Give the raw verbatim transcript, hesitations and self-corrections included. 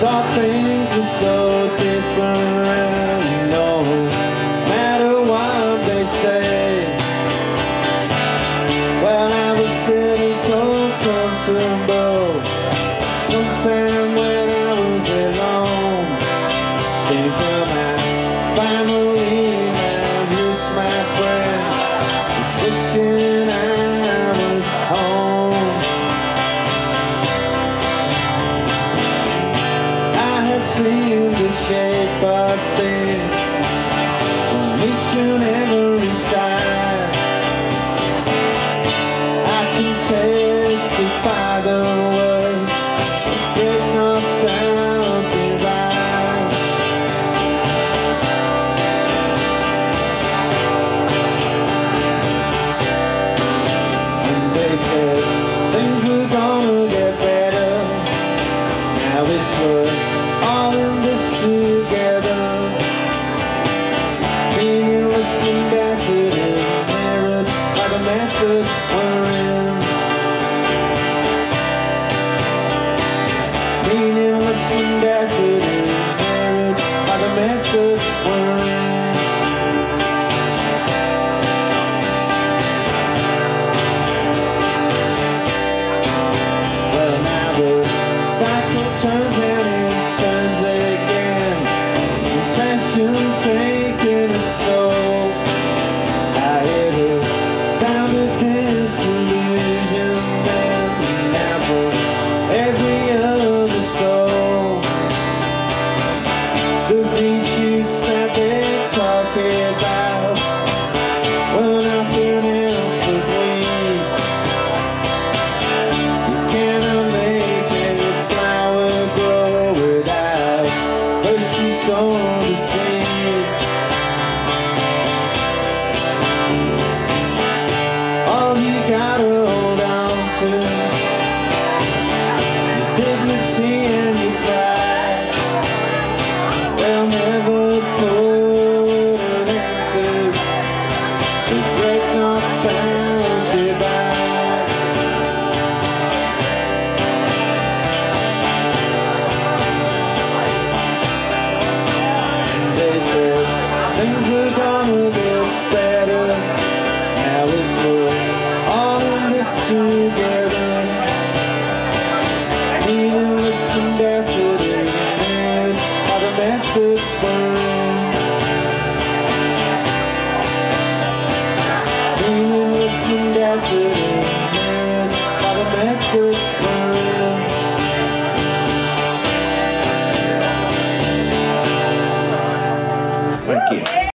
thought things were so different, no matter what they say. Well, I was sitting so comfortable sometime when I was alone, thinking my family, my roots, my friends, just wishing I was home. I had seen the shape of things from each and every side. I can testify the words of great north-south divide. And they said things were gonna get better. Now it's we're all in this together. Meaningless ambassadors married by the master we're in. Meaningless ambassadors married by the master we're in. Well, now the cycle turns and it turns again, succession taking its toll. I hear the sound of disillusionment now for every other soul. The green shoots that they talk about were nothing else but weeds. You cannot make a flower grow without first you sow the seeds. All you gotta hold on to, your dignity and your pride. They'll never put an end to the great north-south divide. They said things were gonna get better. Now it's we're all in this together. Meaningless ambassadors married by the master we're in. Meaningless ambassadors married by the master we're in. Thank you.